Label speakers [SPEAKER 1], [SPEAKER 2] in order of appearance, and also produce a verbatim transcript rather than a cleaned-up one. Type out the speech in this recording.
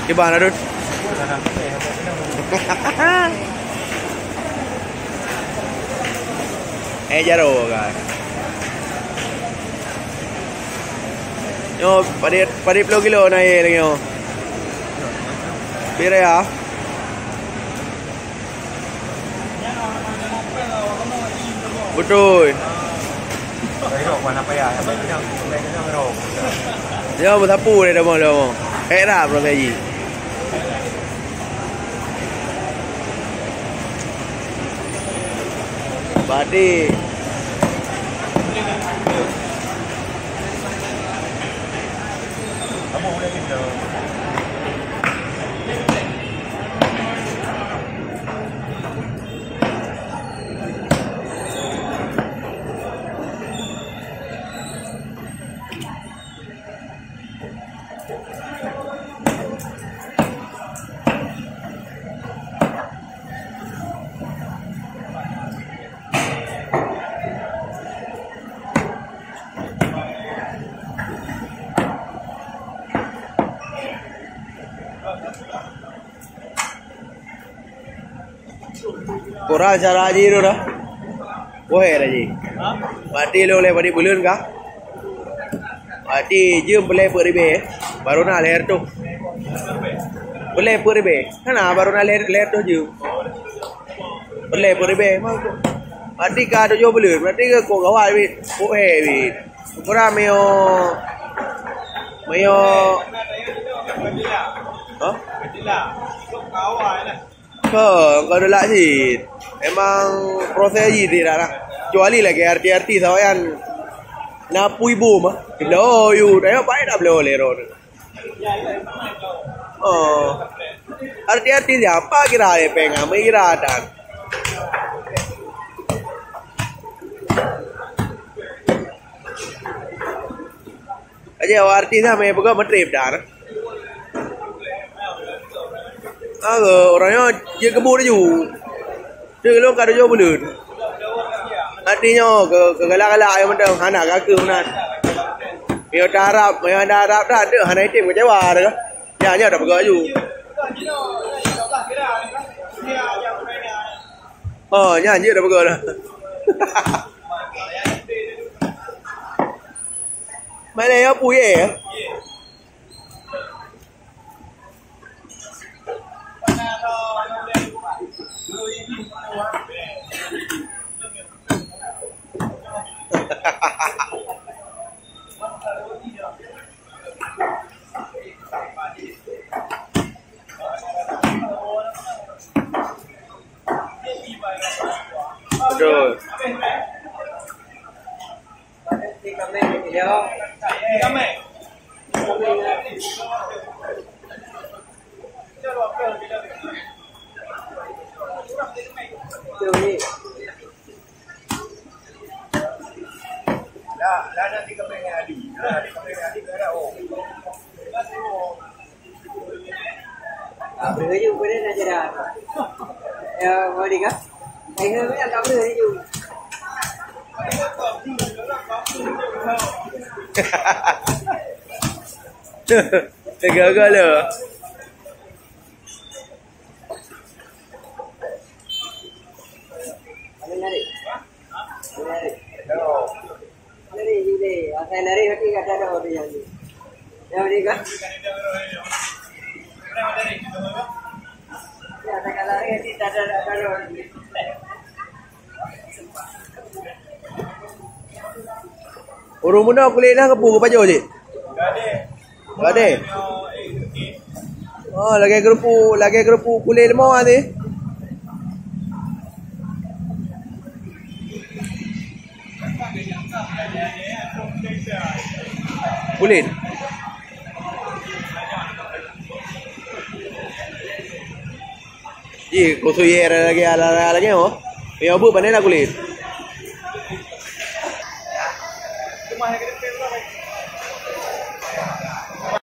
[SPEAKER 1] Gimana, Dun? Eh, jaro kan. Yo, parit parit puluh kilo naik lagi yo. Pira ya? Betul.
[SPEAKER 2] Rok mana apa ya? Apa yang yang rok.
[SPEAKER 1] Dia bersapu dia dah mau dah mau. Eh dah belum lagi. Badi.
[SPEAKER 2] Kamu boleh pindah.
[SPEAKER 1] Kurang cara aja itu dah. Boleh aja. Mati lo boleh beri bulan kah? Mati jum boleh beri be. Baru nak leher tu. Boleh beri be. Kenapa baru nak leher leher tu jum? Boleh beri be. Mati kah tu jauh bulan. Mati ke kau kawal be. Boleh be. Kurang meo meo. Hah? Kau kau dah sih. Emang proses aja tidak nak. Kecuali lagi arti-arti sawayan napu ibu mah. Lo you, dah apa dah boleh leron. Oh, arti-arti siapa kira ada pengang, kira ada. Aja arti sama yang bukan metrip dah. Agak orangnya dia kebun je. Dia kalau kada jauh bulan. Artinya ke ke galak-galak yang macam anak kaki mana. Dia darab, dia darab dah ada anak item kecewa dah. Ya nya dah pegang ju. Oh, nya je dah pegang dah. Mana ya puye ya? Betul.
[SPEAKER 2] Dah, dah ada tiga puluh hari. Dah ada tiga puluh hari dah ada. Oh.
[SPEAKER 3] Apa lagi boleh nak jadi? Ya, boleh kah? Saya ni tak boleh lagi.
[SPEAKER 1] Gagal lah.
[SPEAKER 3] Ada nari. Nari. Nari juga. Asal nari hati kata ada orang yang ni. Yang ni kan? Ya, tak kalau nari hati tak ada ada orang.
[SPEAKER 1] Orang muda kulit dah kepu ke baju je? Tak ada. Oh, lagi kerupu, lagi kerupu kulit mau ada. Kulit. Ji, kau suyer lagi ala lagi oh. Ya bu, mana nak kulit?